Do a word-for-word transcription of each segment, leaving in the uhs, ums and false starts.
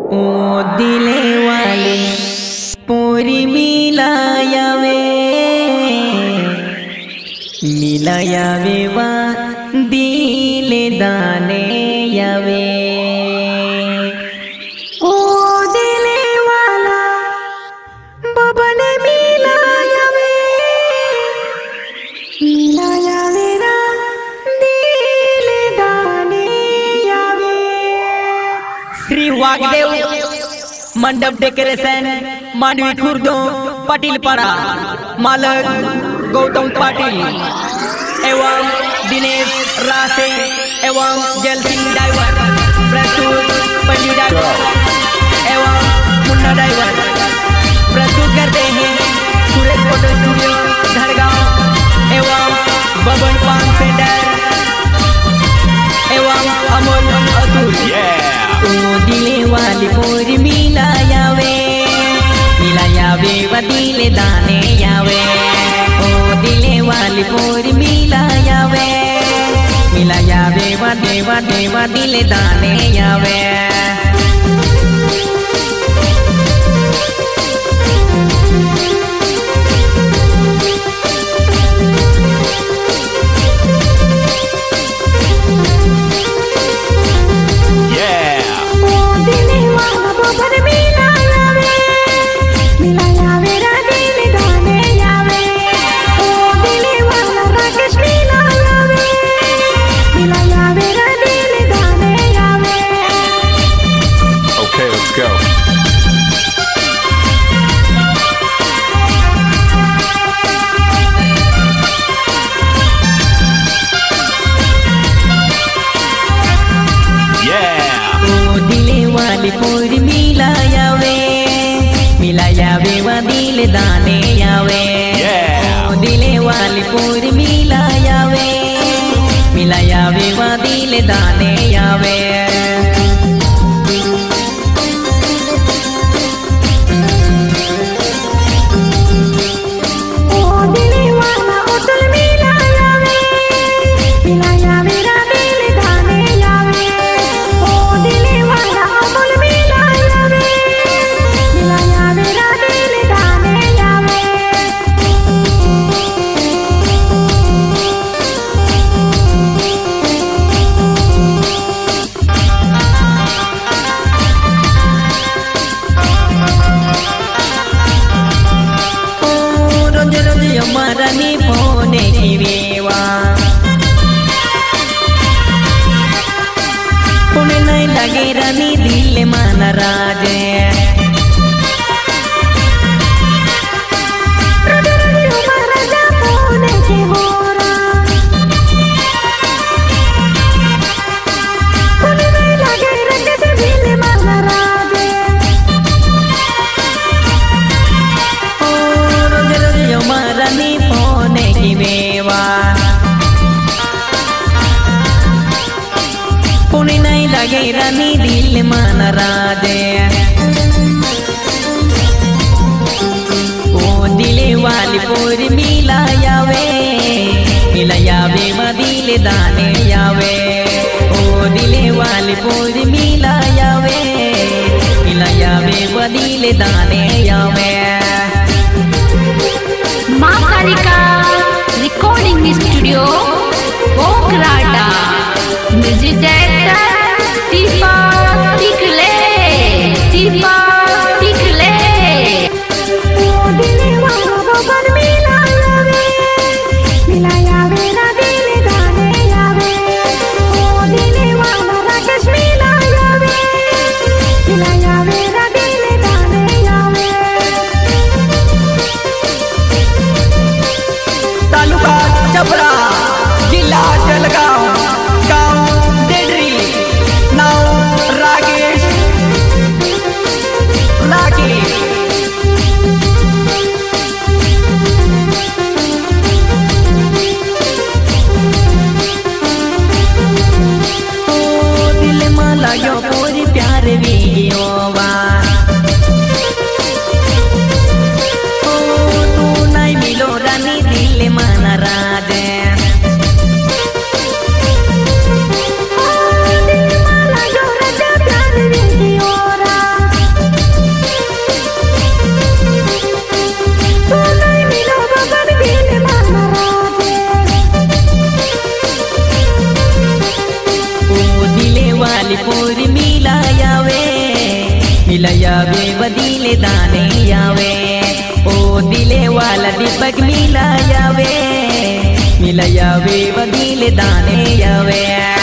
ओ दिले वाले पूरी मिलायावे मिलायावे वा दिले दाने यावे। ओ दिले वाला बबने मिलायावे मिलायावे रा दिले दाने यावे। श्री वागदेव मंडप डेकोरेशन मांडवी खुर्द पाटिल पाड़ा मालक गौतम पाटिल एवं दिनेश रासे एवं जल सिंह ड्राइवर प्रस्तुत पंजी ड्राइवर एवं मुन्ना ड्राइवर प्रस्तुत करते हैं सुरेश फोटो स्टूडियो धड़गांव एवं बबन पान पेंटर एवं अमोल अतुल। ओ दिले वाली पोरी मिलायावे मिलायावे वा दिले दाने यावे। ओ दिले वाली पोरी मिलायावे मिलायावे वा देवा देवा दिले दाने यावे। पोरी मिलायावे मिलायावे वा दिले दाने यावे। ओ दिले वाली पोरी मिलायावे मिलायावे वा दिले दाने यावे। मरनी पोने की वेवा पुणे नहीं लगे रनी दिल मन राजे। पुणे नहीं लगे रनी दिल मन राजे। ओ दिले वाली पोरी मिलायावे मिलायावे वा दिले दाने यावे। ओ दिले वाली पोरी मिलायावे मिलायावे वा दिले दाने यावे। Maa Kalika recording studio Bokrata music director Deepa Tikle Deepa Tikle. ओ दिले वाला बबन मिलायावे मिलायावे रा दिले दाने यावे। ओ दिले वाला राकेश मिलायावे मिलायावे रा दिले दाने यावे। तालुका छपरा जिला जलगांव राकेश राकेश ओ दिल माला यो पूरी प्यार वीडियोवा। ओ तू नहीं मिलो रानी दिल मन राजे। दिल माला यो राजा प्यार वीडियोरा। मिलायावे मिलायावे बदीले दाने यावे ओ दिले वाला दीपक मिलायावे मिलायावे बदीले दाने यावे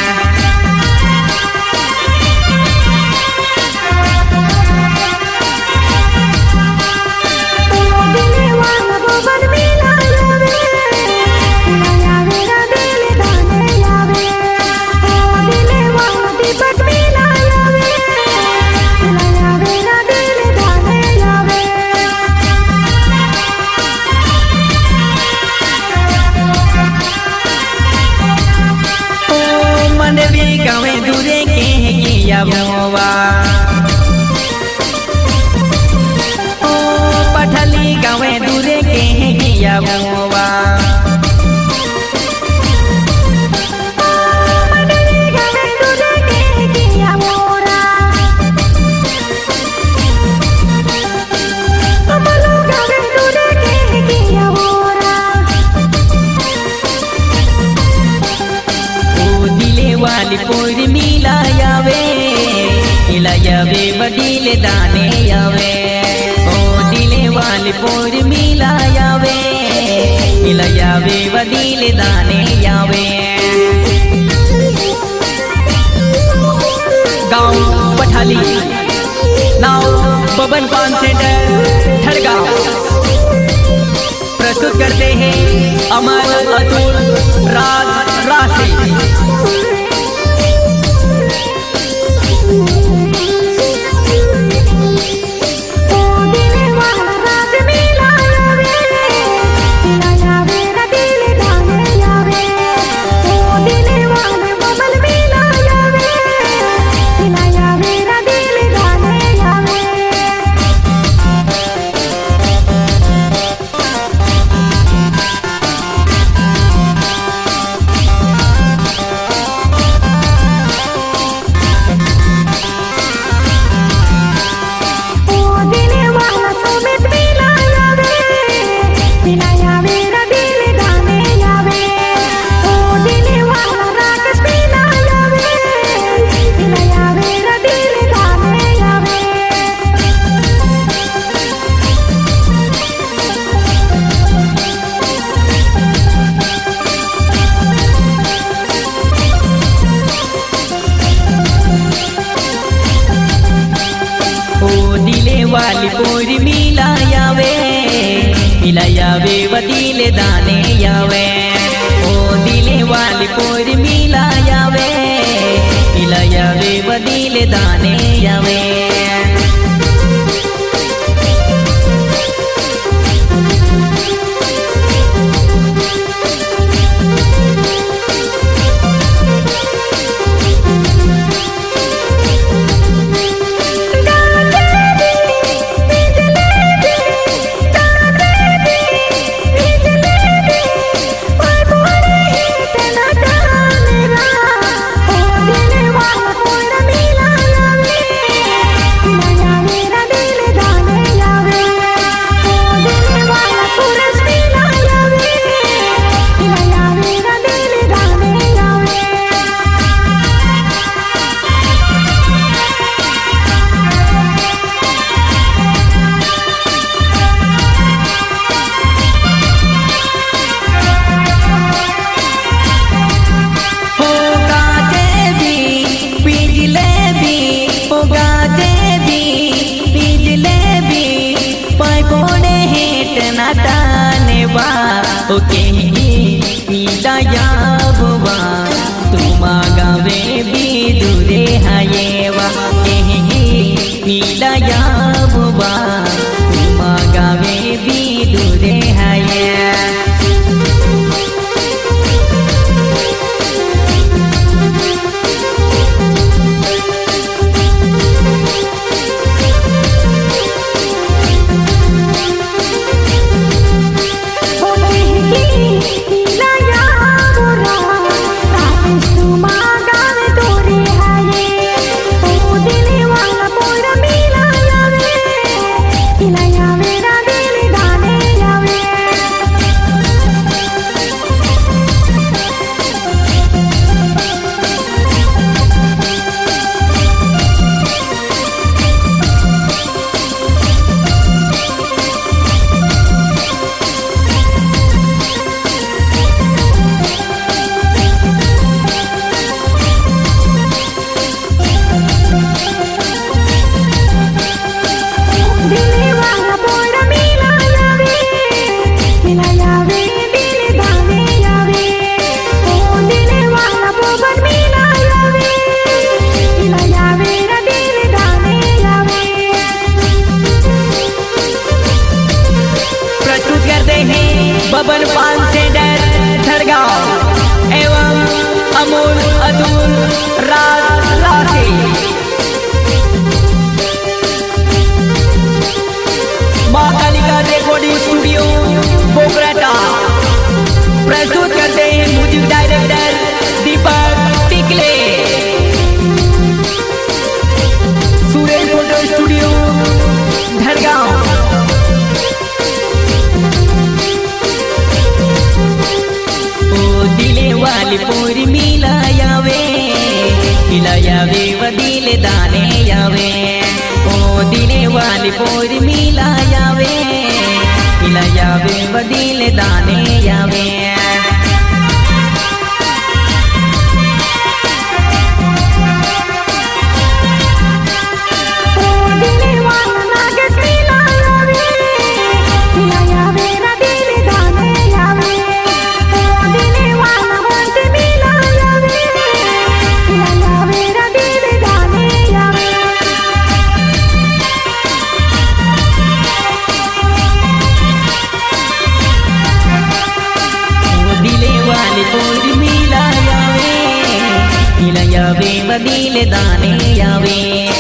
गावे दूरे के किया मोवा ओ पठली गावे दूरे के किया मोवा वाली पोरी मिलायावे मिलायावे बदीले दाने यावे ओ दिले वाली पोरी मिलायावे मिलायावे बदीले दाने यावे गाँव पठाली नाव बबन पान सेंटर ठड़गांव प्रस्तुत करते हैं अमर अतुल राज राशि वाली पोरी मिलायावे मिलायावे बदीले दाने यावे ओ दिले वाली पोरी मिलायावे मिलायावे बदीले दाने यावे दिल दाने यावे ओ दिले वाली पोर मिला यावे मिला यावे दिल दाने यावे यावे दिल दाने यावे